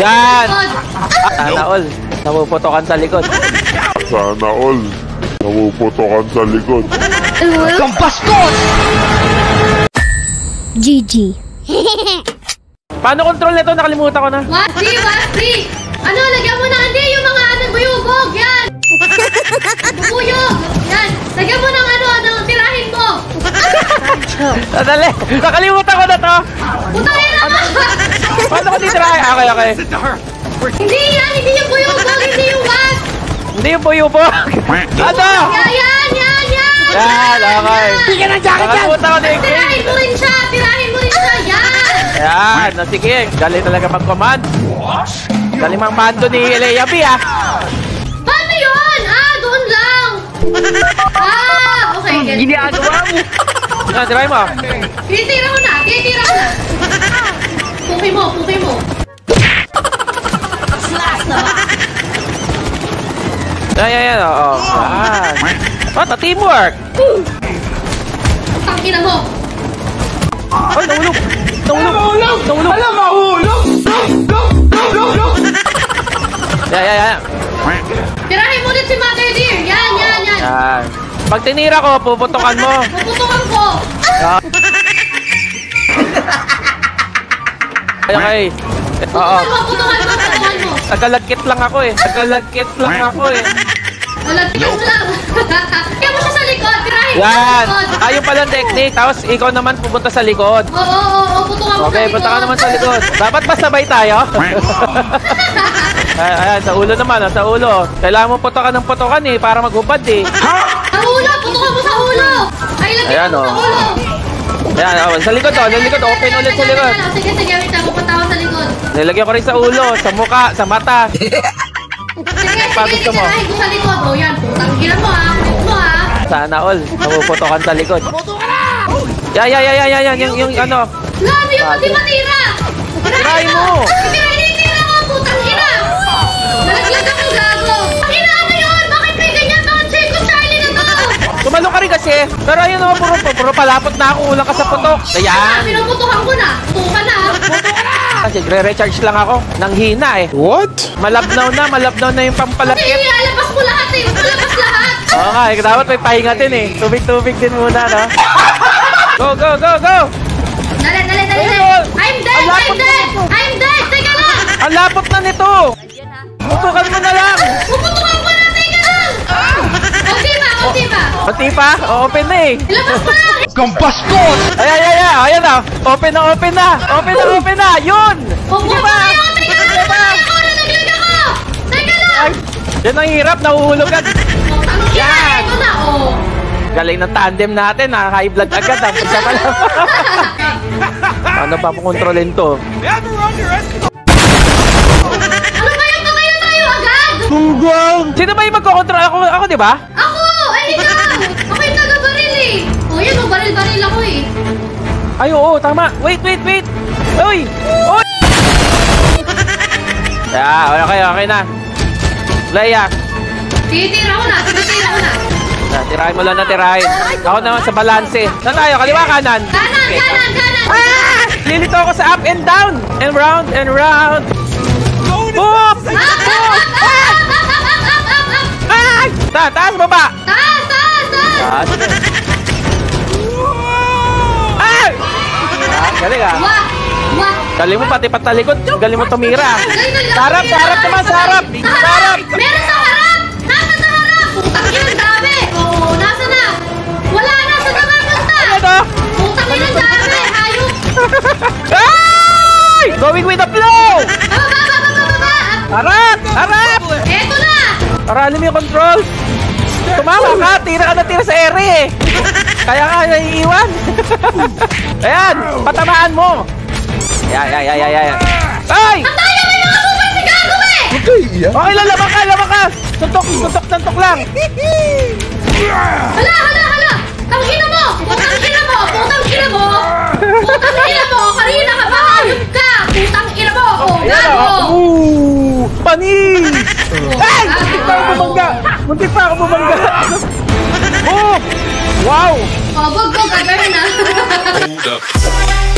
Yan! Sana all, napuputokan sa likod. Sana all, napuputokan sa likod. Kampastos! GG. Paano control nito? Nakalimutan ko na. Wasti! Ano, lagyan mo na hindi yung mga buyubog, yan! Bubuyog! Yan! Lagyan mo ng tirahin mo! Sadali! Nakalimutan ko na to! Putang ina mo! Paano ko titirahin? Okay. Hindi yan! Hindi yung buyubog! Hindi yung was! Hindi yung buyubog! Ano? Yan! Yan, okay. Bigyan ng jacket yan! Nakalimutan ko na yung game. Tirahin mo rin siya! Yan! Yan, sige. Galing talaga mag-command. Galing mang mando ni Leia B, ah. Paano yun? Doon lang! Okay, ganyan. Ginagawa mo! Yan, tirahin mo. Titira ko na! Puki mo! Yan, oo. Yan. Teamwork. Tangina mo! Ay, nahulog. Alam, mahulog! Yan. Tirahin mo ulit si Mother Dear! Yan! Yan. Pag tinira ko, puputokan mo. Puputukan ko! Okay. Oo. Puputukan mo! Nagalagkit lang ako eh. Malagyan mo lang! Kaya mo siya sa likod! Tirahin mo Yan. sa likod! Ayun pala ang technique. Tapos ikaw naman pupunta sa likod. Oo, putukan mo Okay, sa likod! punta ka naman sa likod. Dapat ba sabay tayo? Ayan, sa ulo naman, sa ulo. Kailangan mo putokan ng putokan eh, para maghubad eh. Sa ulo! Putukan mo sa ulo! Ay, lagyan mo sa ulo! Ayan, sa likod to, open ulit sa likod. Sige, wait lang. Pupunta ako sa likod. Nilagyan ko rin sa ulo, sa muka, sa mata. Sige, Gusto mo? tirahin ko sa likod. O yan, putang gina mo ha. Kulit mo ha. Sana all, napuputokan sa likod. Yan, yung ano. Grabe yung hindi matira! Tirahin mo! Tinira ko, putang ina! Nalaglag ako, gago! Ina, ano yun? Bakit may ganyan to? Chico Charlie na to! Tumalo ka rin kasi. Pero ayun o, puro palapot na ako. Ulang ka sa putok. Ayan. Pinuputukan ko na. Putukan na ha. Kasi re-recharge lang ako. Nang hina eh. What? Malabnaw na yung pampalakit. Hindi, alabas mo lahat eh. Alabas lahat. Oo nga, dapat may pahinga din eh. Tubig-tubig din muna, no? Go! Dali. Ayun. I'm dead! Teka lang! Ang lapot na nito! Putukan mo na lang! Puputukan ko na! Teka lang! Kunti pa! Pati pa? Open na eh! Ilabas mo lang! Kampastos! Ayan na! Open na! Yun! Pupukan Diba? ko yun! Teka lang! Nalaglag ako! Teka lang! Ay, yan ang hirap, nahuhulog ka. Yan! Ito na, oh! Galing ng tandem natin, high blood agad. Pagka pa lang. Paano pa kontrolin to? Ano ba yung patayo tayo agad? Sino ba yung magkocontrol? Ako di ba? Ako! Ay, ikaw! Ako yung taga-baril eh! O yan, baril-baril ako eh! Ay, oo, tama. Wait! Uy! Okay na. Leia. Tinitira ko na! Tirahin mo lang na tirahin. Ako naman sa balanse. Saan tayo? Kaliwa, kanan? Kanan! Lilito ako sa up and down. And round. Boop! Ay! Taas, baba! Taas! Ay! Galing ah. Wah! Galing mo pati patalikod. Galing mo tumira. Sarap naman. Sarap! Meron sa harap! Nasa sa harap! Putang ina, dami! Oo, nasa na? Wala na! Sa nakapunta! Ano to? Putang ina, dami! Hayop! Ay! Going with the flow! Baba! Harap! Eto na! Para alam mo yung control. Tumama ka! Tira sa ere eh! Kaya ka naiiwan! Ayan! Patamaan mo! Ayan! Ay! Tayo may mga bubay si gago eh! Okay lang, labang ka! Suntok lang! Hala! Tangina mo! Putang ina mo! Kanina ka ba? Ayun ka! Putang ina mo! Oh, gago! Panis! Ay! Muntik pa ako bumangga! Oh! Wow! Oh, gagawin na!